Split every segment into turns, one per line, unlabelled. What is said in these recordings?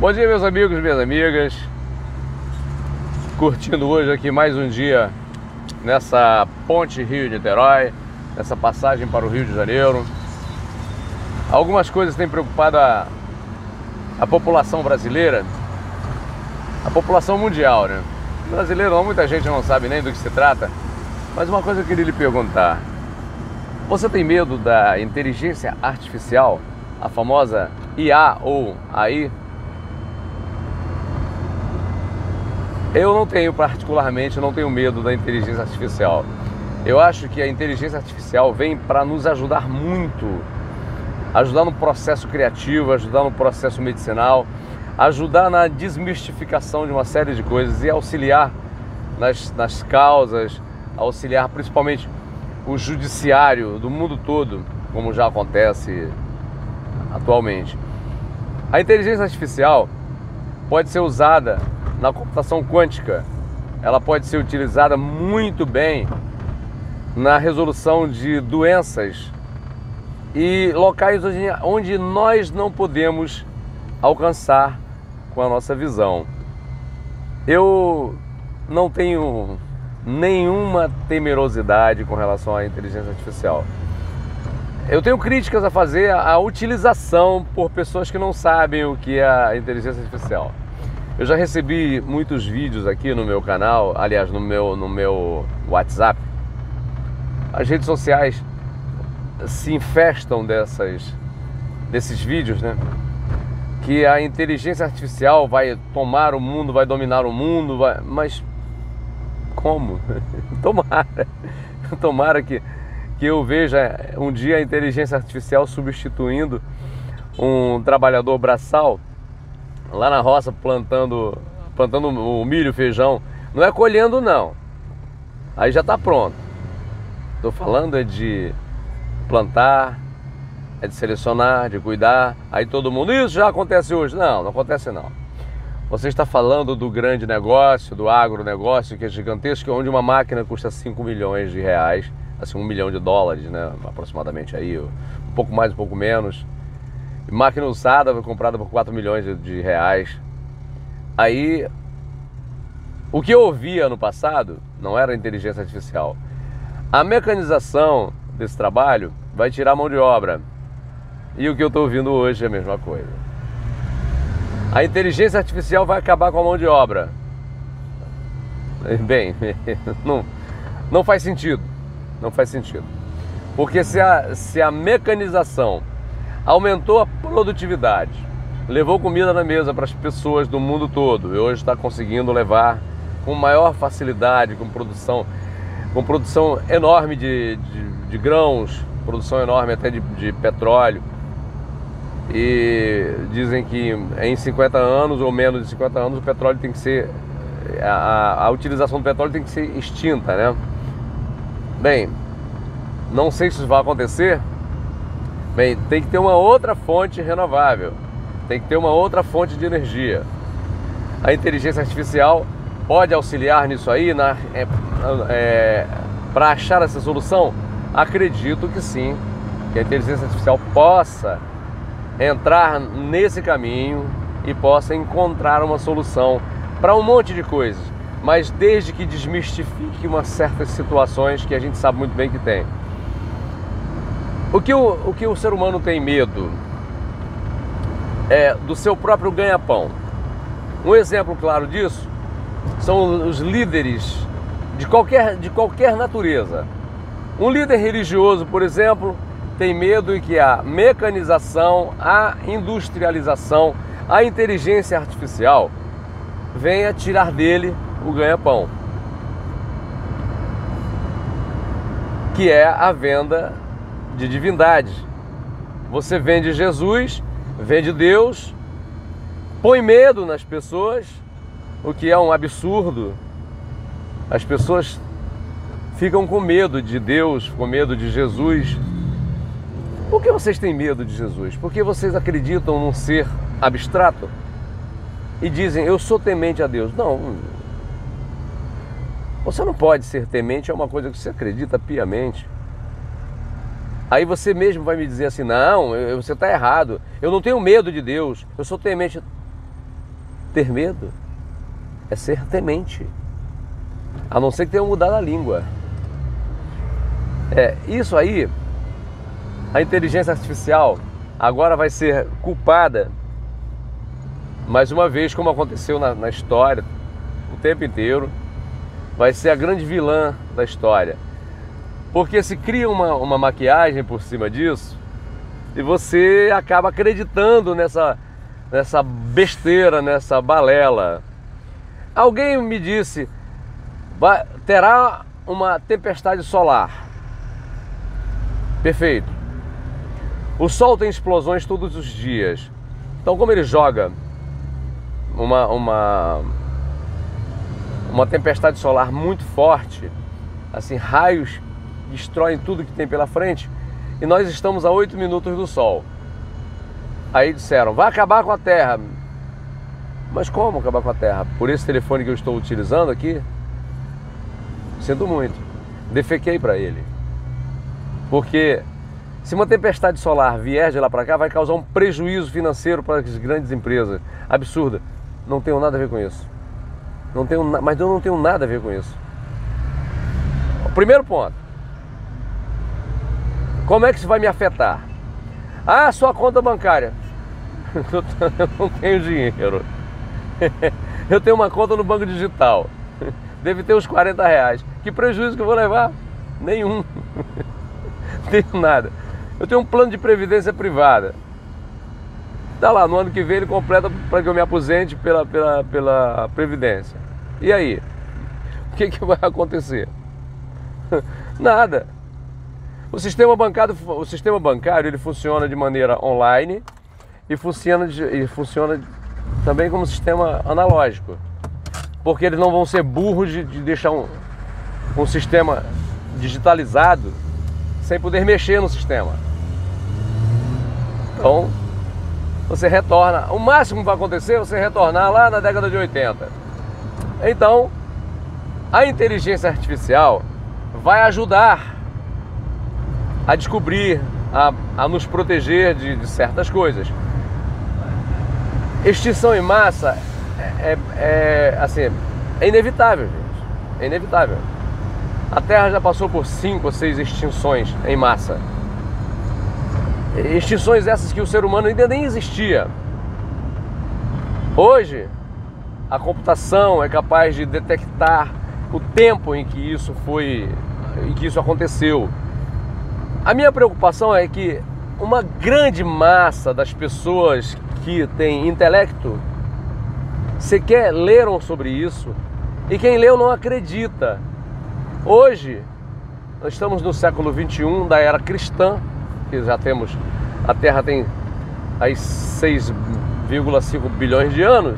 Bom dia, meus amigos e minhas amigas. Curtindo hoje aqui mais um dia nessa ponte Rio-Niterói, nessa passagem para o Rio de Janeiro. Algumas coisas têm preocupado a população brasileira, a população mundial, né? Brasileiro não, muita gente não sabe nem do que se trata, mas uma coisa eu queria lhe perguntar. Você tem medo da inteligência artificial, a famosa IA ou AI? Eu não tenho, particularmente, não tenho medo da inteligência artificial. Eu acho que a inteligência artificial vem para nos ajudar muito. Ajudar no processo criativo, ajudar no processo medicinal, ajudar na desmistificação de uma série de coisas e auxiliar nas causas, auxiliar principalmente o judiciário do mundo todo, como já acontece atualmente. A inteligência artificial pode ser usada na computação quântica, ela pode ser utilizada muito bem na resolução de doenças e locais onde nós não podemos alcançar com a nossa visão. Eu não tenho nenhuma temerosidade com relação à inteligência artificial. Eu tenho críticas a fazer à utilização por pessoas que não sabem o que é a inteligência artificial. Eu já recebi muitos vídeos aqui no meu canal, aliás, no meu WhatsApp. As redes sociais se infestam desses vídeos, né? Que a inteligência artificial vai tomar o mundo, vai dominar o mundo, mas como? Tomara que eu veja um dia a inteligência artificial substituindo um trabalhador braçal lá na roça plantando o milho, o feijão. Não é colhendo não, aí já está pronto. Estou falando é de plantar, é de selecionar, de cuidar. Aí todo mundo, isso já acontece hoje. Não acontece não. Você está falando do grande negócio, do agronegócio, que é gigantesco, onde uma máquina custa 5 milhões de reais, assim, $1 milhão, né, aproximadamente aí, um pouco mais, um pouco menos. Máquina usada, comprada por 4 milhões de reais. Aí, o que eu ouvia no passado não era inteligência artificial. A mecanização desse trabalho vai tirar a mão de obra. E o que eu estou ouvindo hoje é a mesma coisa. A inteligência artificial vai acabar com a mão de obra. Bem, não faz sentido. Não faz sentido. Porque se a mecanização aumentou a produtividade, levou comida na mesa para as pessoas do mundo todo, e hoje está conseguindo levar com maior facilidade, com produção enorme de grãos, produção enorme até de petróleo. E dizem que em 50 anos ou menos de 50 anos o petróleo tem que ser, a utilização do petróleo tem que ser extinta, né? Bem, não sei se isso vai acontecer. Bem, tem que ter uma outra fonte renovável, tem que ter uma outra fonte de energia. A inteligência artificial pode auxiliar nisso aí, para achar essa solução? Acredito que sim, que a inteligência artificial possa entrar nesse caminho e possa encontrar uma solução para um monte de coisas, mas desde que desmistifique umas certas situações que a gente sabe muito bem que tem. O que o ser humano tem medo é do seu próprio ganha-pão. Um exemplo claro disso são os líderes de qualquer natureza. Um líder religioso, por exemplo, tem medo de que a mecanização, a industrialização, a inteligência artificial venha tirar dele o ganha-pão, que é a venda de divindade. Você vende Jesus, vende Deus, põe medo nas pessoas, o que é um absurdo. As pessoas ficam com medo de Deus, com medo de Jesus. Por que vocês têm medo de Jesus? Porque vocês acreditam num ser abstrato e dizem, eu sou temente a Deus. Não, você não pode ser temente a uma coisa que você acredita piamente. Aí você mesmo vai me dizer assim, não, você está errado, eu não tenho medo de Deus, eu sou temente. Ter medo é ser temente, a não ser que tenha mudado a língua. Isso aí, a inteligência artificial agora vai ser culpada, mais uma vez, como aconteceu na história, o tempo inteiro, vai ser a grande vilã da história. Porque se cria uma maquiagem por cima disso, e você acaba acreditando nessa besteira, nessa balela. Alguém me disse, terá uma tempestade solar. Perfeito. O Sol tem explosões todos os dias. Então, como ele joga uma tempestade solar muito forte, assim, raios destroem tudo que tem pela frente, e nós estamos a 8 minutos do Sol. Aí disseram, vai acabar com a Terra. Mas como acabar com a Terra? Por esse telefone que eu estou utilizando aqui? Sinto muito. Defequei para ele. Porque se uma tempestade solar vier de lá para cá, vai causar um prejuízo financeiro para as grandes empresas. Absurda. Não tenho nada a ver com isso. Mas eu não tenho nada a ver com isso. O primeiro ponto. Como é que isso vai me afetar? Ah, sua conta bancária. Eu não tenho dinheiro. Eu tenho uma conta no banco digital. Deve ter uns 40 reais. Que prejuízo que eu vou levar? Nenhum. Não tenho nada. Eu tenho um plano de previdência privada. Tá lá, no ano que vem ele completa para que eu me aposente pela previdência. E aí? O que vai acontecer? Nada. O sistema bancário ele funciona de maneira online e funciona também como sistema analógico. Porque eles não vão ser burros de deixar um sistema digitalizado sem poder mexer no sistema. Então, você retorna. O máximo que vai acontecer é você retornar lá na década de 80. Então, a inteligência artificial vai ajudar a descobrir, a nos proteger de certas coisas. Extinção em massa assim, é inevitável, gente. É inevitável. A Terra já passou por 5 ou 6 extinções em massa. Extinções essas que o ser humano ainda nem existia. Hoje, a computação é capaz de detectar o tempo em que isso aconteceu. A minha preocupação é que uma grande massa das pessoas que tem intelecto sequer leram sobre isso, e quem leu não acredita. Hoje, nós estamos no século 21 da era cristã, que já temos, a Terra tem aí 6,5 bilhões de anos,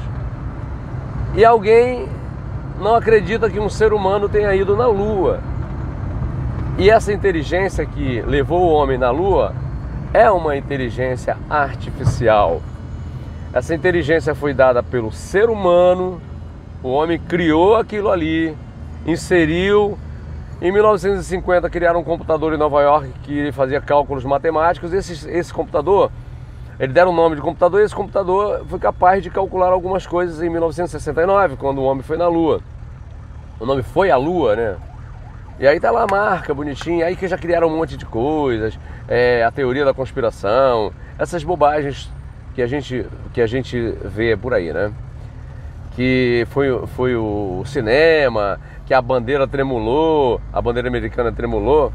e alguém não acredita que um ser humano tenha ido na Lua. E essa inteligência que levou o homem na Lua é uma inteligência artificial. Essa inteligência foi dada pelo ser humano, o homem criou aquilo ali, inseriu. Em 1950 criaram um computador em Nova York que fazia cálculos matemáticos. Esse computador, eles deram o nome de computador, e esse computador foi capaz de calcular algumas coisas em 1969, quando o homem foi na Lua. O nome foi a Lua, né? E aí tá lá a marca bonitinha, aí que já criaram um monte de coisas, a teoria da conspiração, essas bobagens que a gente vê por aí, né? Que foi o cinema, que a bandeira tremulou, a bandeira americana tremulou.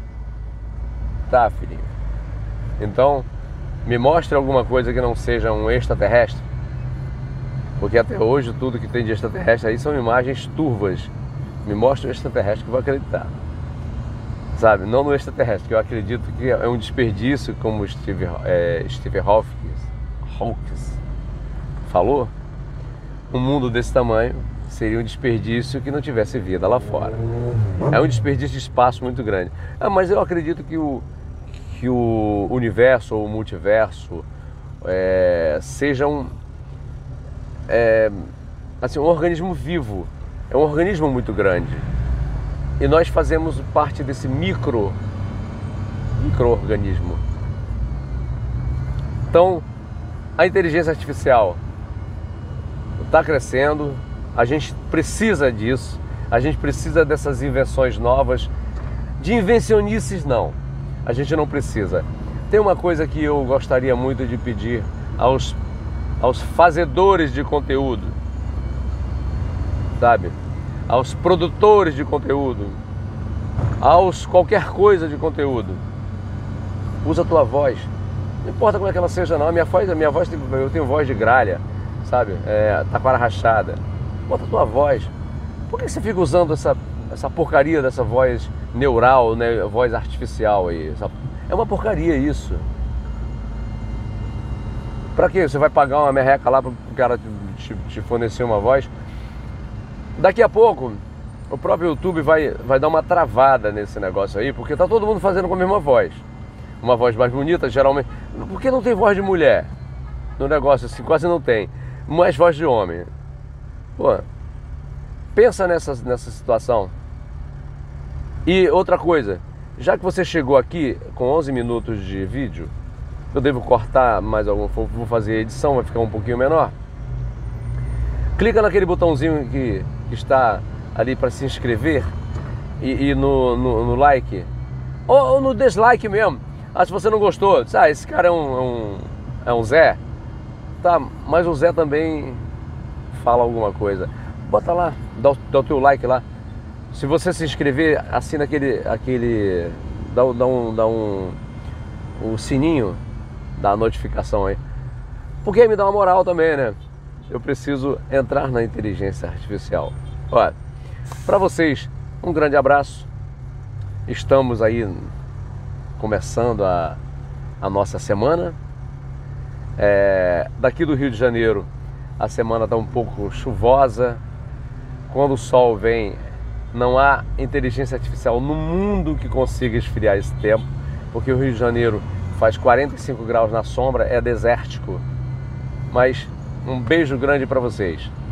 Tá, filhinho. Então, me mostre alguma coisa que não seja um extraterrestre. Porque até hoje tudo que tem de extraterrestre aí são imagens turvas. Me mostre o extraterrestre que eu vou acreditar. Sabe? Não no extraterrestre, que eu acredito que é um desperdício, como Steve Hawking falou. Um mundo desse tamanho seria um desperdício que não tivesse vida lá fora. É um desperdício de espaço muito grande. Mas eu acredito que o universo ou o multiverso seja assim, um organismo vivo. É um organismo muito grande. E nós fazemos parte desse micro-organismo. Então, a inteligência artificial está crescendo, a gente precisa disso, a gente precisa dessas invenções novas. De invencionices não, a gente não precisa. Tem uma coisa que eu gostaria muito de pedir aos fazedores de conteúdo, sabe? Aos produtores de conteúdo, aos qualquer coisa de conteúdo. Usa a tua voz. Não importa como é que ela seja não. A minha voz eu tenho voz de gralha, sabe? Taquara rachada. Bota a tua voz. Por que você fica usando essa porcaria dessa voz neural, né? Voz artificial aí? É uma porcaria isso. Pra quê? Você vai pagar uma merreca lá pro cara te fornecer uma voz? Daqui a pouco, o próprio YouTube vai dar uma travada nesse negócio aí, porque tá todo mundo fazendo com a mesma voz. Uma voz mais bonita, geralmente. Por que não tem voz de mulher? No negócio assim, quase não tem. Mais voz de homem. Pô, pensa nessa situação. E outra coisa, já que você chegou aqui com 11 minutos de vídeo, eu devo cortar mais algum, vou fazer a edição, vai ficar um pouquinho menor. Clica naquele botãozinho que está ali para se inscrever e no like, ou no dislike mesmo. Se você não gostou, esse cara é um Zé, tá, mas o Zé também fala alguma coisa. Bota lá, dá o teu like lá. Se você se inscrever, assina o sininho da notificação aí. Porque aí me dá uma moral também, né? Eu preciso entrar na inteligência artificial. Olha, para vocês, um grande abraço. Estamos aí começando a nossa semana. Daqui do Rio de Janeiro, a semana está um pouco chuvosa. Quando o sol vem, não há inteligência artificial no mundo que consiga esfriar esse tempo, porque o Rio de Janeiro faz 45 graus na sombra, é desértico. Mas um beijo grande para vocês.